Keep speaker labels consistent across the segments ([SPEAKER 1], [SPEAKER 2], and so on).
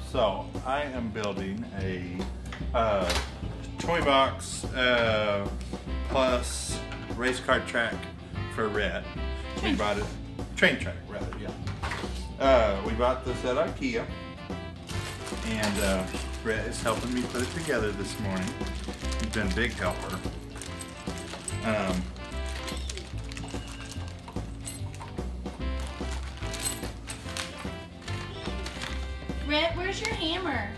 [SPEAKER 1] So I am building a toy box plus race car track for Rhett. We bought it, train track rather, yeah. We bought this at IKEA, and Rhett is helping me put it together this morning. He's been a big helper.
[SPEAKER 2] Rhett, where's your hammer?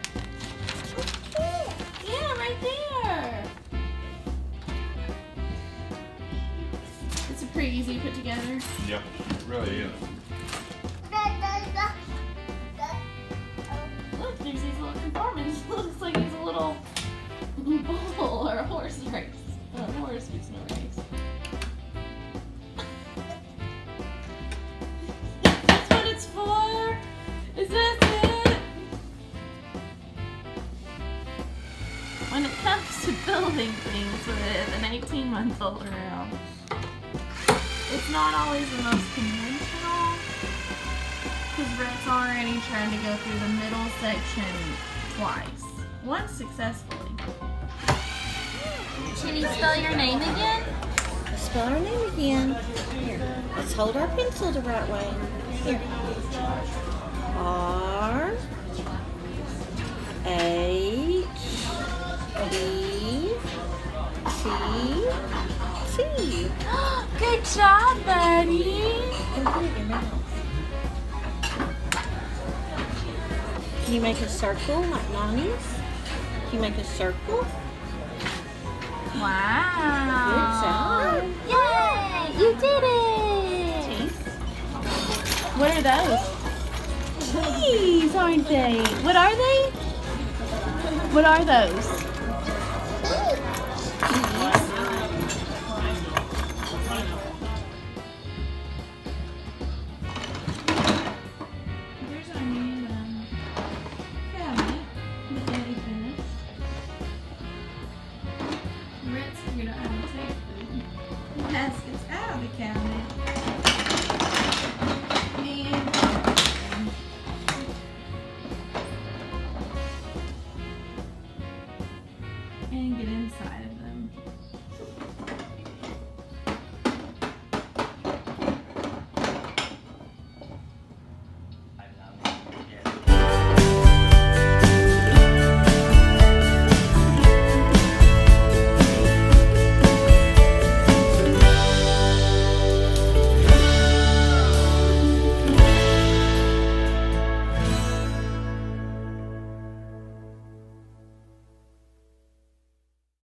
[SPEAKER 2] Yeah, right there. It's pretty easy to put together.
[SPEAKER 1] Yep, it really is.
[SPEAKER 2] Look, there's these little compartments. Looks like it's a little bull or a horse race. Or a horse fixing a race. That's what it's for? Is this it? When it comes to building things with an 18-month-old around, it's not always the most conventional, because Rhett's already trying to go through the middle section twice. Once successfully. Can you spell your name again?
[SPEAKER 3] Let's spell our name again. Here. Let's hold our pencil the right way. Here. R H E T T.
[SPEAKER 2] Good job, buddy.
[SPEAKER 3] And put it in your mouth. Can you make a circle like Mommy's? Can you make a circle?
[SPEAKER 2] Wow.
[SPEAKER 3] Good job.
[SPEAKER 2] Yay! You did it! What are those? Keys, aren't they? What are they? What are those?